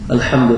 الحمد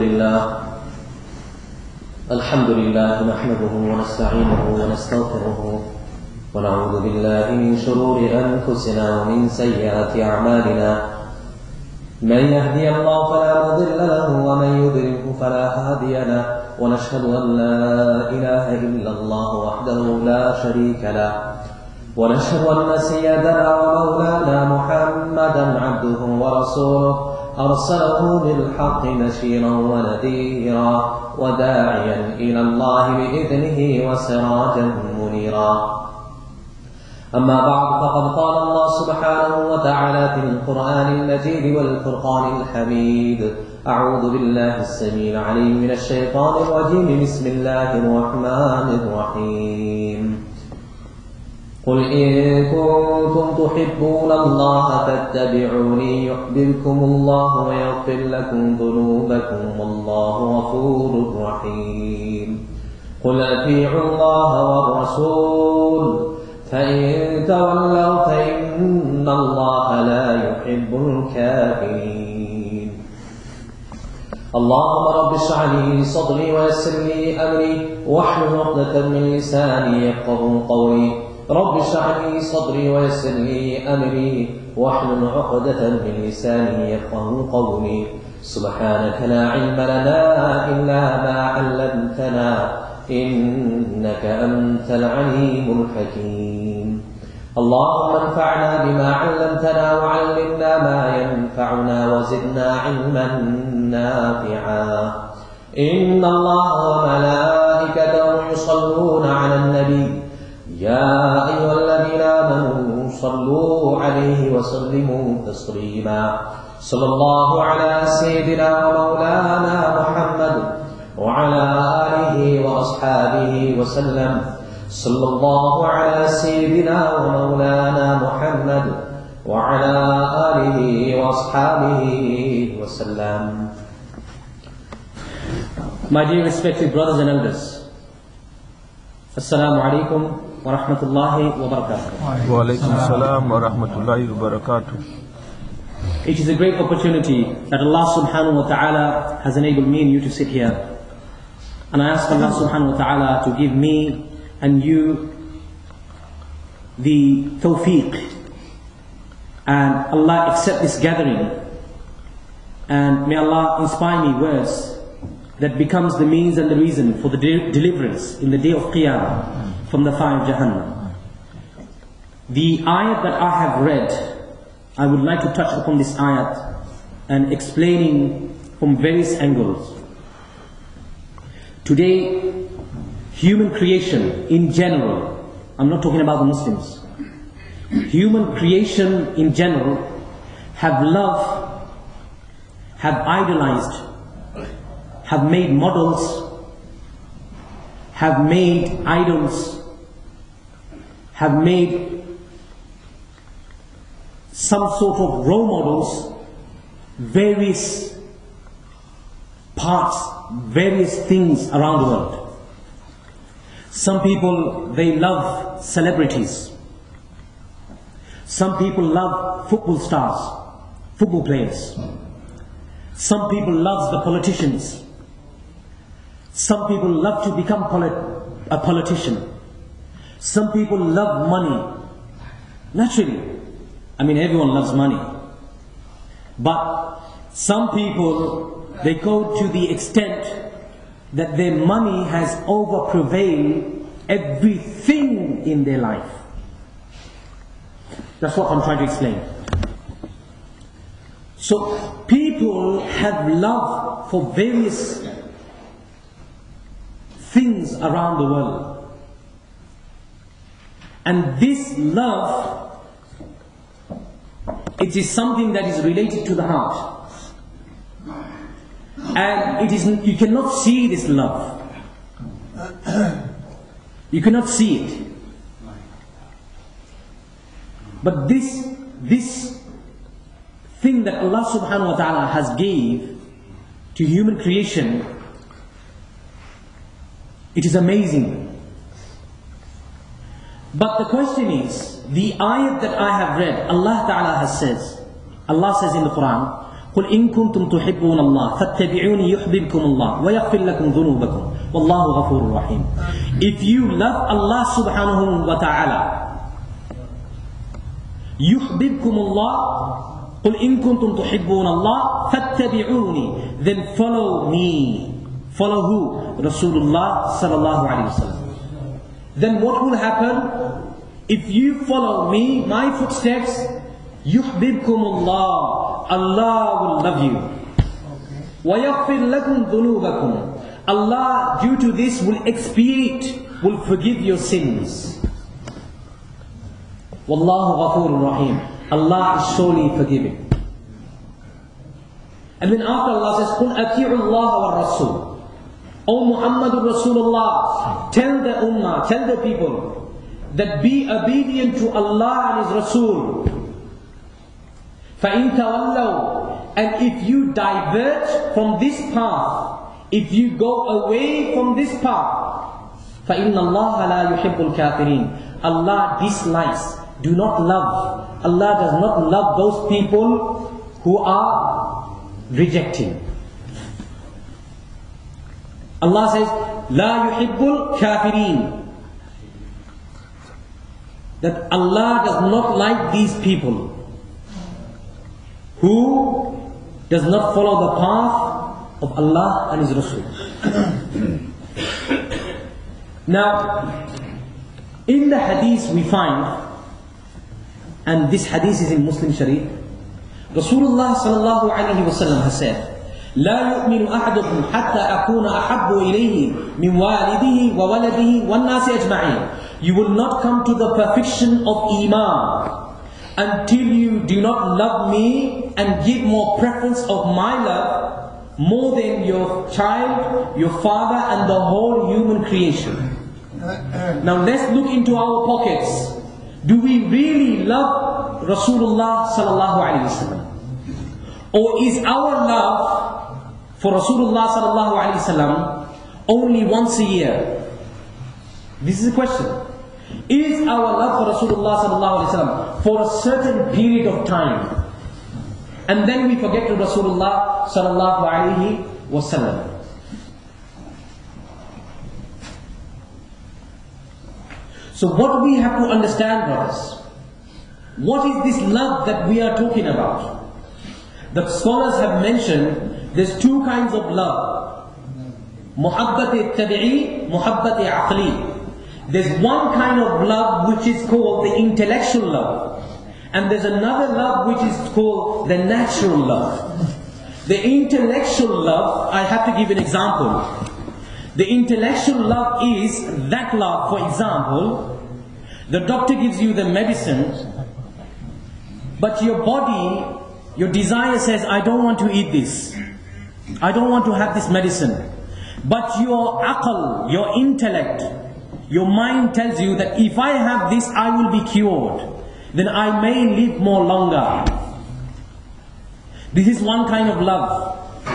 لله نحمده ونستعينه ونستغفره ونعوذ بالله من شرور أنفسنا ومن سيئات أعمالنا. من يهدي الله فلا مضل له ومن يضلله فلا هادي له، ونشهد أن لا إله إلا الله وحده لا شريك له، ونشهد أن سيدنا ومولانا محمدا عبده ورسوله أرسله بالحق بشيرا ونذيرا وداعيا إلى الله بإذنه وسراجا منيرا. أما بعد، فقد قال الله سبحانه وتعالى في القرآن المجيد والفرقان الحميد: أعوذ بالله السميع العليم من الشيطان الرجيم. بسم الله الرحمن الرحيم. قل إن كنتم تحبون الله فاتبعوني يحببكم الله ويغفر لكم ذنوبكم والله غفور رحيم. قل أطيعوا الله والرسول فإن تولوا فإن الله لا يحب الكافرين. اللهم رب اشرح لي صدري ويسر لي أمري واحلل عقدة من لساني يفقهوا قولي. رب اشرح لي صدري ويسر لي أمري واحلل عقدة من لساني يفقهوا قولي. سبحانك لا علم لنا إلا ما علمتنا إنك أنت العليم الحكيم. اللهم انفعنا بما علمتنا وعلمنا ما ينفعنا وزدنا علما نافعا. إن الله وملائكته يصلون على النبي يا أيها الذين آمنوا صلوا عليه وسلموا تسليما. صلى الله على سيدنا ومولانا محمد وعلى آله وأصحابه وسلم. صلى الله على سيدنا ومولانا محمد وعلى آله وأصحابه وسلم. My dear respected brothers and elders, Assalamu alaikum wa rahmatullahi wa barakatuh. Wa alaikum assalam wa rahmatullahi wa barakatuh. It is a great opportunity that Allah subhanahu wa ta'ala has enabled me and you to sit here. And I ask Allah subhanahu wa ta'ala to give me and you the tawfiq. And Allah accept this gathering. And may Allah inspire me words that becomes the means and the reason for the deliverance in the day of Qiyamah from the fire of Jahannam. The ayat that I have read, I would like to touch upon this ayat and explaining from various angles. Today, human creation in general, I'm not talking about the Muslims, human creation in general have loved, have idolized, have made models, have made idols, have made some sort of role models, various parts, various things around the world. Some people, they love celebrities. Some people love football stars, football players. Some people love the politicians. Some people love to become a politician. Some people love money. Naturally, I mean everyone loves money. But some people, they go to the extent that their money has over-prevailed everything in their life. That's what I'm trying to explain. So people have love for various things around the world. And this love, it is something that is related to the heart. And it is, you cannot see this love. You cannot see it. But this thing that Allah subhanahu wa ta'ala has gave to human creation, it is amazing. But the question is, the ayat that I have read, Allah ta'ala has says, Allah says in the Quran, قل إن كنتم تحبون الله فاتبعوني يحببكم الله ويغفر لكم ذنوبكم والله غفور رحيم. If you love Allah subhanahu wa ta'ala, يحببكم الله, قل إن كنتم تحبون الله فاتبعوني, then follow me. Follow who? Rasulullah sallallahu alayhi wa sallam. Then what will happen? If you follow me, my footsteps, يحببكم الله, Allah will love you. وَيَغْفِرْ لَكُمْ ذُنُوبَكُمْ, Allah due to this will expiate, will forgive your sins. وَاللَّهُ غَفُورٌ رَحِيمٌ, Allah is surely forgiving. And then after Allah says, قُلْ أَطِيعُوا اللَّهَ وَالرَّسُولَ, O Muhammadur Rasulullah, tell the ummah, tell the people, that be obedient to Allah and His Rasul. فَإِن تَوَلَّوْا, and if you divert from this path, if you go away from this path, فَإِنَّ اللَّهَ لَا يُحِبُّ الْكَافِرِينَ, Allah dislikes, do not love, Allah does not love those people who are rejecting. Allah says, لَا يُحِبُّ الْكَافِرِينَ, that Allah does not like these people who does not follow the path of Allah and His Rasul. Now, in the hadith we find, and this hadith is in Muslim Sharif, Rasulullah sallallahu alayhi wa sallam has said, لا يؤمن أحدكم حتى أكون أحب إليه من والده وولده والناس أجمعين. You will not come to the perfection of Iman until you do not love me and give more preference of my love more than your child, your father and the whole human creation. Now let's look into our pockets. Do we really love Rasulullah sallallahu alayhi wa sallam? Or is our love for Rasulullah sallallahu alayhi wa sallam only once a year? This is a question. Is our love for Rasulullah sallallahu alayhi wa sallam for a certain period of time, and then we forget to Rasulullah sallallahu alayhi wa sallam? So what we have to understand, brothers, what is this love that we are talking about? The scholars have mentioned there's two kinds of love. Muhabbat tabi'i, muhabbat aqli. There's one kind of love which is called the intellectual love, and there's another love which is called the natural love. The intellectual love, I have to give an example. The intellectual love is that love, for example, the doctor gives you the medicine, but your body, your desire says, I don't want to eat this, I don't want to have this medicine. But your aql, your intellect, your mind tells you that if I have this, I will be cured, then I may live more longer. This is one kind of love.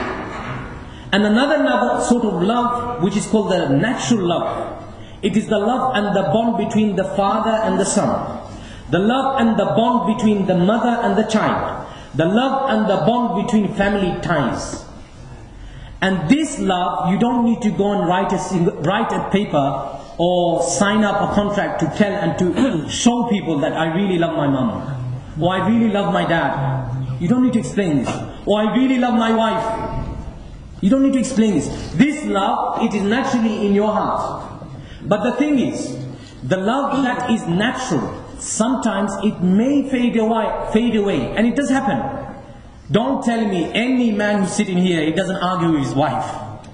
And another sort of love which is called the natural love. It is the love and the bond between the father and the son. The love and the bond between the mother and the child. The love and the bond between family ties. And this love, you don't need to go and write a paper or sign up a contract to tell and to show people that I really love my mom, or I really love my dad. You don't need to explain this. Or I really love my wife. You don't need to explain this. This love, it is naturally in your heart. But the thing is, the love that is natural, sometimes it may fade away, and it does happen. Don't tell me any man who's sitting here, he doesn't argue with his wife.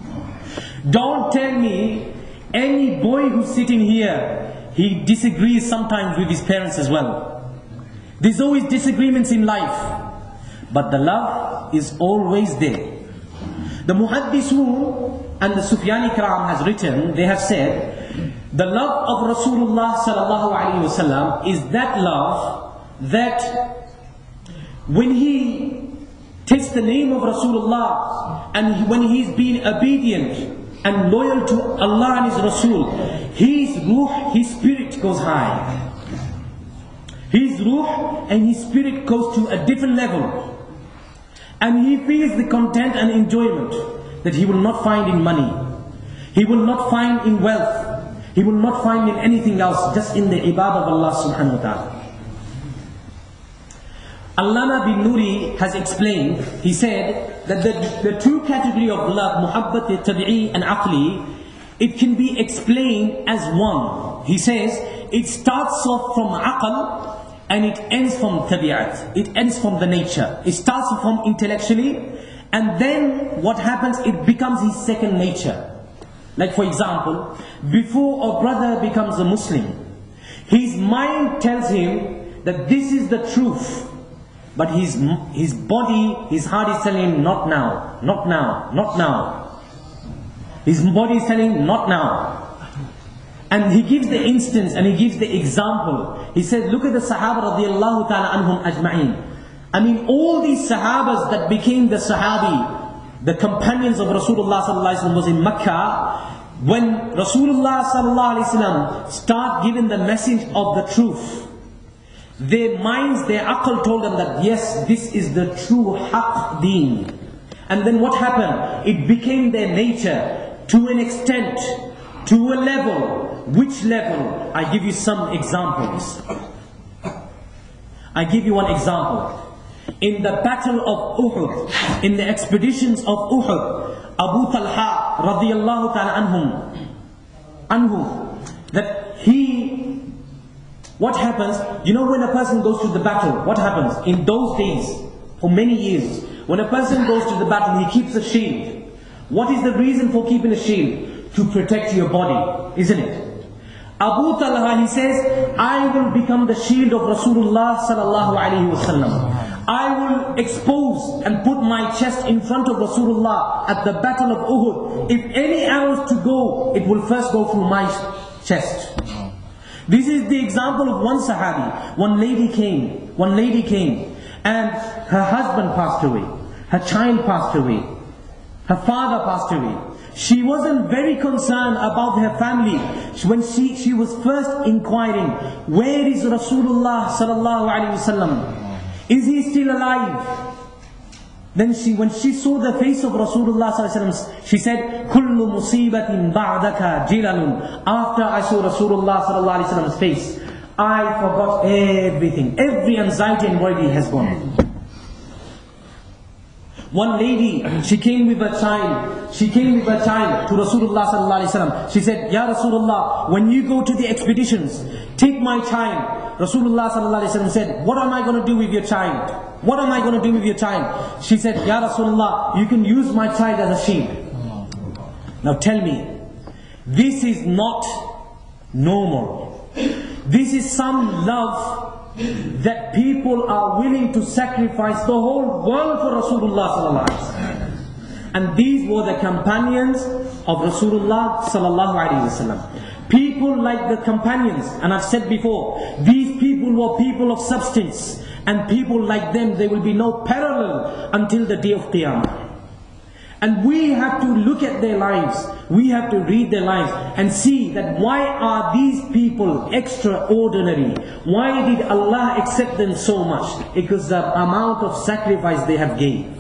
Don't tell me any boy who's sitting here, he disagrees sometimes with his parents as well. There's always disagreements in life, but the love is always there. The Muhaddisun and the Sufyani Karam has written, they have said, the love of Rasulullah sallallahu alaihi wasallam is that love that when he takes the name of Rasulullah and when he's been obedient and loyal to Allah and His Rasul, his ruh, his spirit goes high. His ruh and his spirit goes to a different level. And he feels the content and enjoyment that he will not find in money. He will not find in wealth. He will not find in anything else, just in the ibadah of Allah subhanahu wa ta'ala. Allama bin Nuri has explained, he said that the two category of love, muhabbat tabi'i and aqli, it can be explained as one. He says it starts off from aql and it ends from tabi'at. It ends from the nature. It starts from intellectually, and then what happens, it becomes his second nature. Like for example, before a brother becomes a Muslim, his mind tells him that this is the truth. But his body, his heart is telling him, not now, not now, not now. His body is telling him, not now. And he gives the instance and he gives the example. He said, look at the Sahaba radiallahu ta'ala anhum ajma'in. I mean, all these Sahabas that became the Sahabi, the companions of Rasulullah sallallahu alaihi wasallam, was in Makkah. When Rasulullah sallallahu alaihi wasallam start giving the message of the truth, their minds, their aql told them that yes, this is the true haqq deen. And then what happened? It became their nature to an extent, to a level. Which level? I give you some examples. I give you one example. In the battle of Uhud, in the expeditions of Uhud, Abu Talha radiyallahu ta'ala anhu, that he, what happens, you know, when a person goes to the battle, what happens? In those days, for many years, when a person goes to the battle, he keeps a shield. What is the reason for keeping a shield? To protect your body, isn't it? Abu Talha, he says, I will become the shield of Rasulullah sallallahu alaihi wasallam. I will expose and put my chest in front of Rasulullah at the battle of Uhud. If any arrows to go, it will first go through my chest. This is the example of one Sahabi. One lady came, and her husband passed away, her child passed away, her father passed away. She wasn't very concerned about her family. When she was first inquiring, where is Rasulullah sallallahu alaihi wasallam? Is he still alive? Then when she saw the face of Rasulullah sallallahu alaihi wasallam, she said, "Kullu musibatin ba'daka jilalun." After I saw Rasulullah sallallahu alaihi wasallam's face, I forgot everything. Every anxiety and worry has gone. One lady, she came with her child to Rasulullah sallallahu alaihi wasallam. She said, "Ya Rasulullah, when you go to the expeditions, take my child." Rasulullah sallallahu alaihi wasallam said, "What am I going to do with your child? What am I going to do with your child?" She said, "Ya Rasulullah, you can use my child as a shield." Now tell me, this is not normal. This is some love that people are willing to sacrifice the whole world for Rasulullah sallallahu alaihi wasallam. And these were the companions of Rasulullah sallallahu alaihi wasallam. People like the companions, and I've said before, these people were people of substance, and people like them, there will be no parallel until the day of Qiyamah. And we have to look at their lives, we have to read their lives and see that why are these people extraordinary? Why did Allah accept them so much? Because the amount of sacrifice they have gained.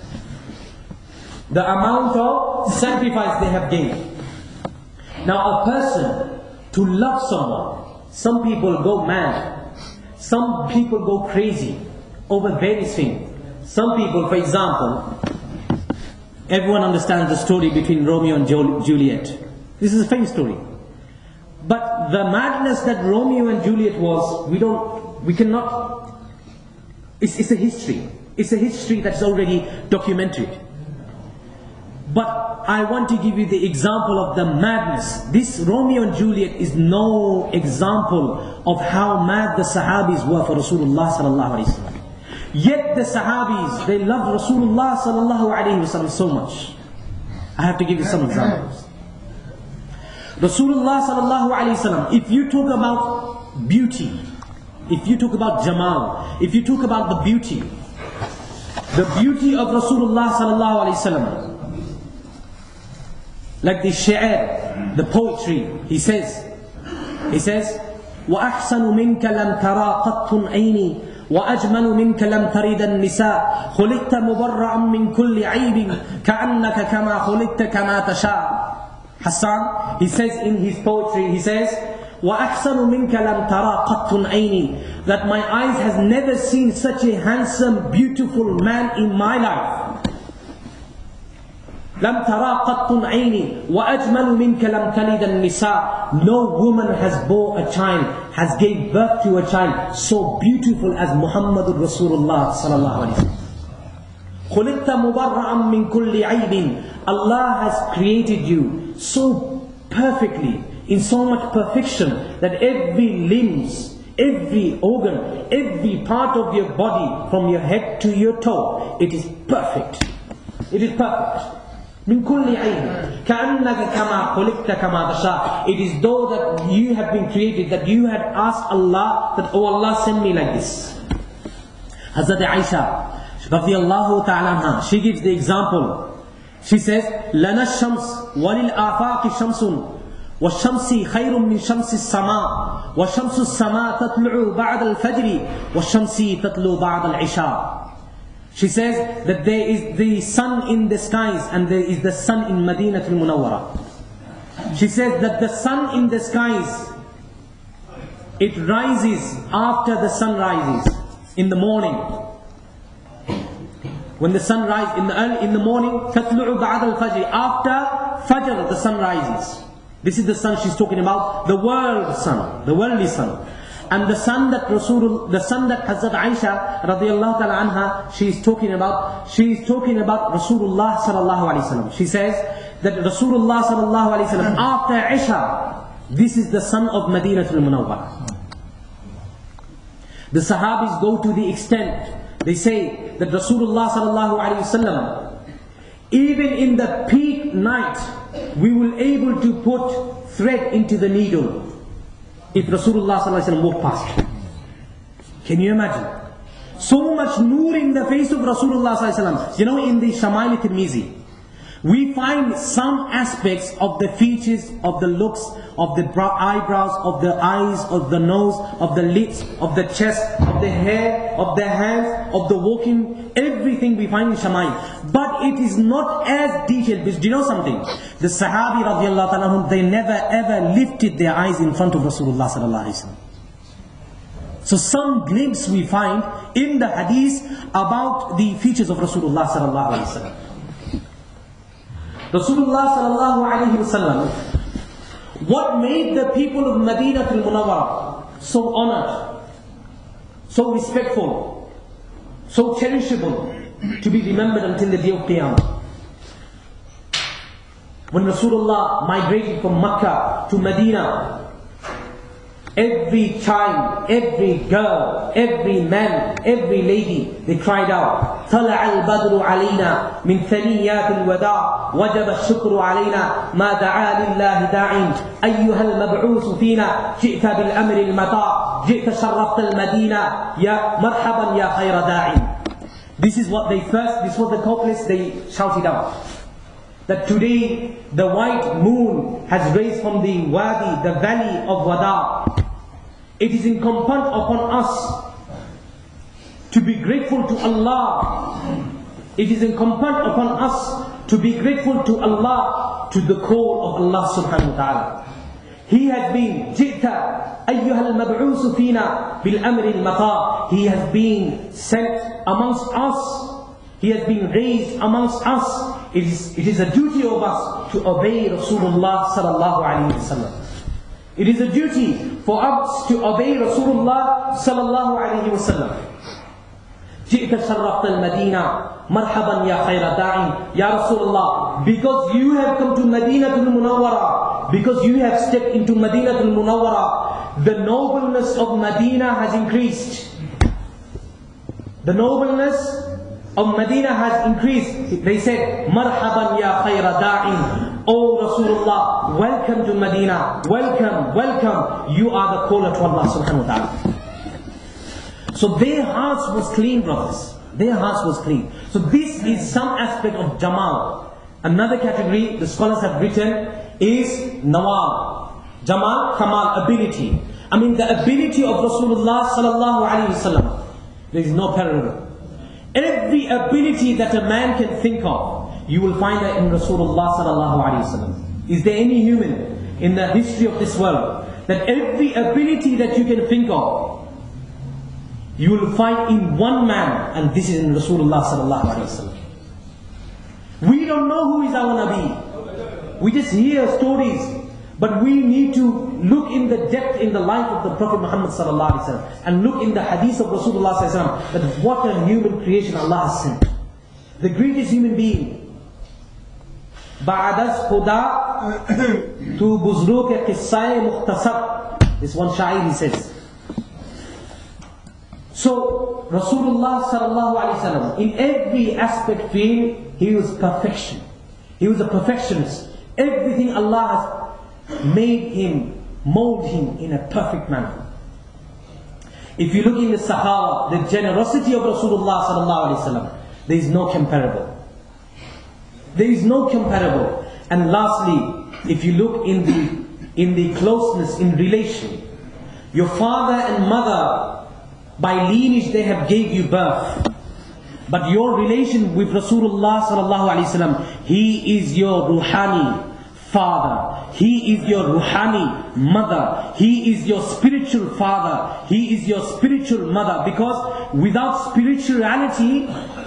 The amount of sacrifice they have gained. Now a person, to love someone, some people go mad, some people go crazy over various things. Some people, for example, everyone understands the story between Romeo and Juliet. This is a famous story. But the madness that Romeo and Juliet was, we cannot, it's a history. It's a history that's already documented. But I want to give you the example of the madness. This Romeo and Juliet is no example of how mad the Sahabis were for Rasulullah sallallahu alaihi wasallam. Yet the Sahabis, they loved Rasulullah sallallahu alaihi wasallam so much. I have to give you some examples. Rasulullah sallallahu alaihi wasallam, if you talk about beauty, if you talk about Jamal, if you talk about the beauty of Rasulullah sallallahu alaihi wasallam, like the shi'r, the poetry, he says, وَأَحْسَنُ مِنْكَ لَمْ تَرَى قَطٌّ عَيْنِي وأجمل منك لم ترد النساء خلقت مبرعا من كل عيب كأنك كما خلقت كما تشاء. Hassan, he says in his poetry, he says, وَأَحْسَنُ مِنْكَ لَمْ تَرَى قَطٌّ عَيْنِي, that my eyes has never seen such a handsome, beautiful man in my life. لَمْ تَرَى قَطٌّ عَيْنِي وَأَجْمَلُ مِنْكَ لَمْ تَلِدَ النِّسَاء. No woman has bore a child, has gave birth to a child so beautiful as Muhammadur Rasulullah sallallahu alaihi wasallam. خُلِقْتَ مُبَرَّعًا مِنْ كُلِّ عَيْبٍ. Allah has created you so perfectly, in so much perfection, that every limbs, every organ, every part of your body, from your head to your toe, it is perfect. It is perfect. من كل عين كأنك كما خلقت كما تشاء. It is though that you have been created, that you had asked Allah that, oh Allah, send me like this. Hazrat Aisha radiyallahu ta'ala anha, she gives the example. She says, لنا الشمس وللآفاق شمس والشمس خير من شمس السماء وشمس السماء تطلع بعد الفجر والشمس تطلع بعد العشاء. She says that there is the sun in the skies and there is the sun in Madinah al-Munawwara. She says that the sun in the skies, it rises after the sun rises in the morning. When the sun rises in the morning, تطلع بعد الفجر, after Fajr the sun rises. This is the sun she's talking about, the world sun, the worldly sun. And the sun that Hazrat Aisha radiyallahu ta'ala anha, she is talking about Rasulullah sallallahu alaihi wasallam. She says that Rasulullah sallallahu alaihi wasallam, after Isha, this is the sun of Madinah al-Munawwara. The Sahabis go to the extent, they say that Rasulullah sallallahu alaihi wasallam, even in the peak night, we will able to put thread into the needle if Rasulullah sallallahu alaihi wasallam walked past. Can you imagine? So much nur in the face of Rasulullah sallallahu alaihi wasallam. You know, in the Shama'il Tirmizi, we find some aspects of the features, of the looks, of the eyebrows, of the eyes, of the nose, of the lips, of the chest, of the hair, of the hands, of the walking, everything we find in Shama'il. But it is not as detailed. Because do you know something? The Sahabi radiyallahu ta'ala, they never ever lifted their eyes in front of Rasulullah sallallahu alaihi wasallam. So some glimpse we find in the hadith about the features of Rasulullah sallallahu alaihi wasallam. Rasulullah sallallahu alaihi wasallam, what made the people of Madinah al-Munawwara so honored, so respectful, so cherishable, to be remembered until the day of Qiyamah? When Rasulullah migrated from Makkah to Medina, every child, every girl, every man, every lady, they cried out, طلع البدر علينا من ثنيات الوداع وجب الشكر علينا ما دعا لله داع أيها المبعوث فينا جئت بالأمر المطاع جئت شرفت المدينة يا مرحبا يا خير داع. This was the couplets they shouted out. That today the white moon has raised from the wadi, the valley of Wada. It is incumbent upon us to be grateful to Allah. It is incumbent upon us to be grateful to Allah, to the call of Allah subhanahu wa ta'ala. He has been جئت أيها المبعوث فينا بالأمر المطاع. He has been sent amongst us. He has been raised amongst us. It is a duty of us to obey Rasulullah sallallahu alaihi wasallam. It is a duty for us to obey Rasulullah sallallahu alaihi wasallam. جئت شرفت المدينة مرحبا يا خير داع. Ya Rasulullah, because you have come to Madinah al-Munawwara, because you have stepped into Madinah al-Munawwara, the nobleness of Medina has increased. The nobleness of Medina has increased. They said, Marhaban ya khayra da'in. Oh Rasulullah, welcome to Medina. Welcome, welcome. You are the caller to Allah subhanahu wa ta'ala. So their hearts was clean, brothers. Their hearts was clean. So this is some aspect of Jamal. Another category the scholars have written is Nawal. Jamal, Kamal, ability. I mean the ability of Rasulullah sallallahu alaihi wasallam. There is no parallel. Every ability that a man can think of, you will find that in Rasulullah sallallahu alaihi wasallam. Is there any human in the history of this world that every ability that you can think of, you will find in one man, and this is in Rasulullah sallallahu alaihi wasallam. We don't know who is our Nabi. We just hear stories, but we need to look in the depth in the life of the Prophet Muhammad sallallahu alaihi wasallam, and look in the hadith of Rasulullah sallallahu alaihi wasallam, that what a human creation Allah has sent. The greatest human being. Ba'adas Khuda tu buzru ke qissai mukhtasar. This one shair he says. So Rasulullah sallallahu alaihi wasallam, in every aspect field, he was perfection. He was a perfectionist. Everything Allah has made him, mold him in a perfect manner. If you look in the Sahaba, the generosity of Rasulullah sallallahu alaihi wasallam, there is no comparable. There is no comparable. And lastly, if you look in the closeness, in relation, your father and mother, by lineage they have gave you birth. But your relation with Rasulullah sallallahu alaihi wasallam, he is your ruhani father, he is your ruhani mother, he is your spiritual father, he is your spiritual mother. Because without spirituality,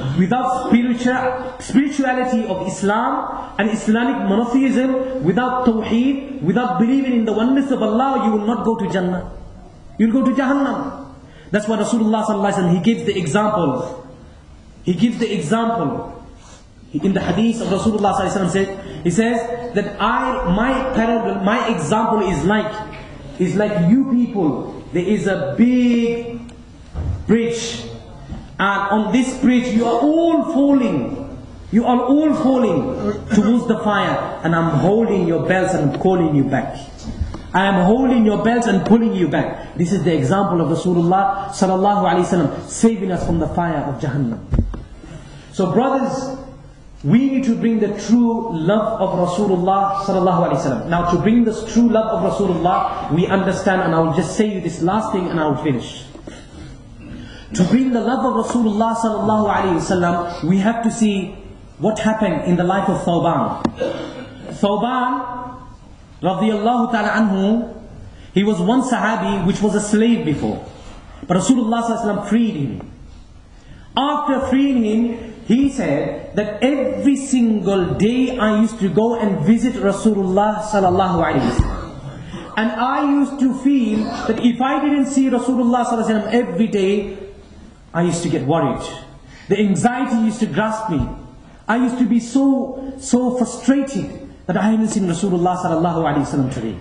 spirituality of Islam and Islamic monotheism, without tawheed, without believing in the oneness of Allah, you will not go to Jannah. You will go to Jahannam. That's why Rasulullah sallallahu alaihi wasallam, he gives the example. He gives the example. In the hadith of Rasulullah sallallahu alaihi wasallam, he says that my example is like you people. There is a big bridge, and on this bridge you are all falling. You are all falling towards the fire, and I'm holding your belts and I'm calling you back. I am holding your belts and pulling you back. This is the example of Rasulullah sallallahu alaihi wasallam, saving us from the fire of Jahannam. So brothers, we need to bring the true love of Rasulullah sallallahu alaihi wasallam. Now, to bring this true love of Rasulullah, we understand, and I will just say you this last thing and I will finish. To bring the love of Rasulullah sallallahu alaihi wasallam, we have to see what happened in the life of Thawban. Thawban, radiyallahu ta'ala anhu, he was one Sahabi which was a slave before. But Rasulullah sallallahu alaihi wasallam freed him. After freeing him, he said that every single day I used to go and visit Rasulullah sallallahu alaihi wasallam. And I used to feel that if I didn't see Rasulullah sallallahu alaihi wasallam every day, I used to get worried. The anxiety used to grasp me. I used to be so frustrated that I haven't seen Rasulullah sallallahu alaihi wasallam today.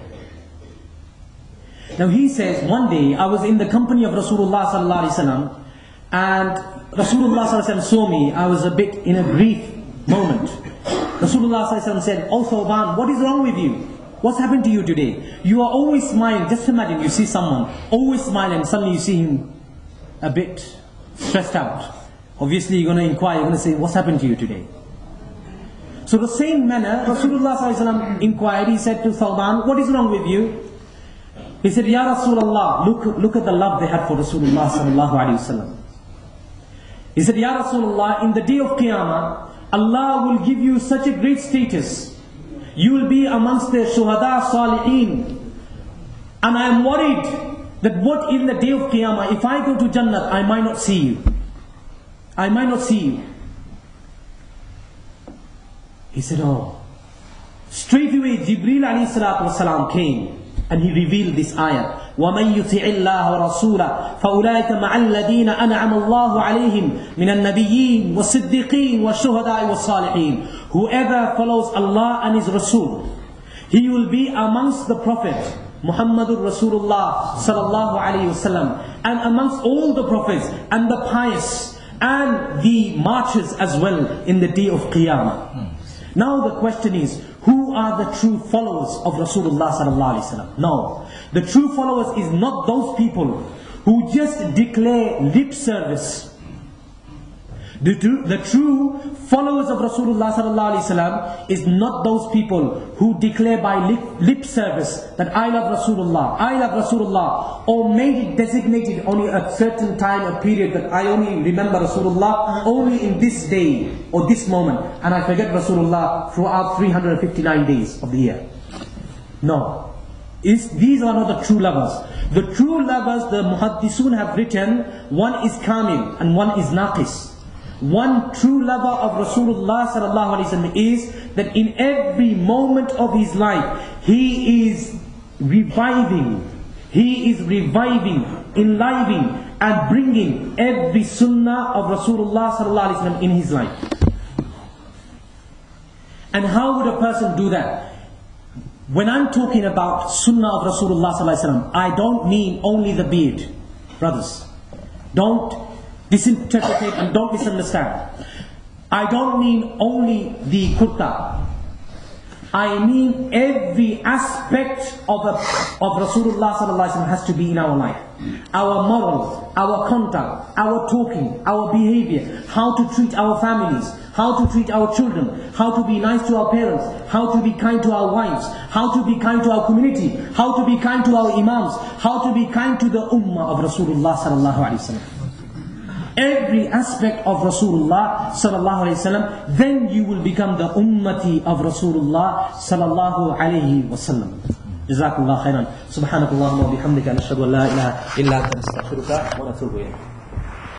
Now he says, one day I was in the company of Rasulullah sallallahu alaihi wasallam, and Rasulullah sallallahu alaihi wasallam saw me. I was a bit in a grief moment. Rasulullah sallallahu alaihi wasallam said, "Oh Thawban, what is wrong with you? What's happened to you today? You are always smiling." Just imagine you see someone always smiling, and suddenly you see him a bit stressed out. Obviously you're going to inquire, you're going to say, "What's happened to you today?" So the same manner, Rasulullah sallallahu alaihi wasallam inquired. He said to Thawban, "What is wrong with you?" He said, "Ya Rasulullah, look at the love they had for Rasulullah sallallahu alaihi wasallam." He said, "Ya Rasulullah, in the day of Qiyamah, Allah will give you such a great status. You will be amongst the shuhada salihin. And I am worried that what in the day of Qiyamah, if I go to Jannah, I might not see you. I might not see you." He said, "Oh." Straight away, Jibreel alayhi salatu wasalam came, and he revealed this ayah. وَمَنْ يُطِعِ اللَّهَ وَرَسُولَهُ فَأُولَٰئِكَ مَعَ الَّذِينَ أَنْعَمَ اللَّهُ عَلَيْهِمْ مِنَ النَّبِيِّينَ وَالصِّدِّيقِينَ وَالشُّهَدَاءِ وَالصَّالِحِينَ. Whoever follows Allah and His Rasul, he will be amongst the Prophet Muhammadur Rasulullah sallallahu alaihi wasallam, and amongst all the prophets and the pious and the martyrs as well in the day of Qiyamah. Now the question is, who are the true followers of Rasulullah sallallahu alaihi wasallam? No, the true followers is not those people who just declare lip service The true followers of Rasulullah sallallahu alaihi wasallam is not those people who declare by lip service that I love Rasulullah, or made it designated only a certain time or period that I only remember Rasulullah only in this day or this moment, and I forget Rasulullah throughout 359 days of the year. No. These are not the true lovers. The true lovers, the muhaddisun have written, one is kamil and one is naqis. One true lover of Rasulullah sallallahu alaihi wasallam is that in every moment of his life, he is reviving, enlivening and bringing every sunnah of Rasulullah sallallahu alaihi wasallam in his life. And how would a person do that? When I'm talking about sunnah of Rasulullah sallallahu alaihi wasallam, I don't mean only the beard, brothers. Don't disinterpret and don't misunderstand. I don't mean only the kurta. I mean every aspect of Rasulullah sallallahu alaihi wasallam has to be in our life. Our morals, our conduct, our talking, our behavior, how to treat our families, how to treat our children, how to be nice to our parents, how to be kind to our wives, how to be kind to our community, how to be kind to our imams, how to be kind to the ummah of Rasulullah sallallahu alaihi wasallam. Every aspect of Rasulullah sallallahu alaihi wasallam, then you will become the ummati of Rasulullah sallallahu alaihi wasallam. Jazakallah khairan. Subhanakallahumma wa bihamdika nashhadu an la ilaha illa anta nastaghfiruka wa natubu ilayk.